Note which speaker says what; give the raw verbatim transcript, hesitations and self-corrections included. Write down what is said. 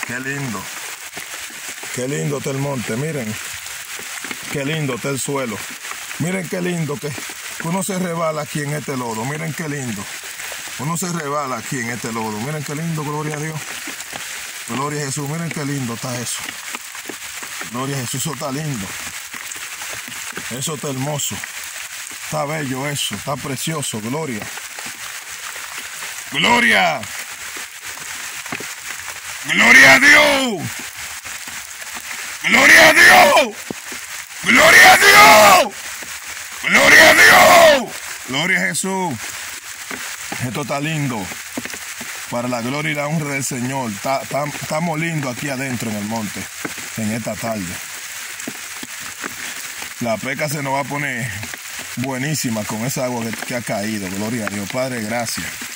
Speaker 1: Qué lindo. Qué lindo está el monte, miren. Qué lindo está el suelo. Miren qué lindo que uno se rebala aquí en este lodo. Miren qué lindo. Uno se rebala aquí en este lodo. Miren qué lindo, gloria a Dios. Gloria a Jesús. Miren qué lindo está eso. Gloria a Jesús, eso está lindo. Eso está hermoso. Está bello eso. Está precioso. Gloria. Gloria. Gloria a Dios. Gloria a Dios. Gloria a Dios. Gloria a Dios. Gloria a Jesús. Esto está lindo. Para la gloria y la honra del Señor. Está, está, estamos lindos aquí adentro en el monte. En esta tarde. La pesca se nos va a poner buenísima con esa agua que, que ha caído. Gloria a Dios. Padre, gracias.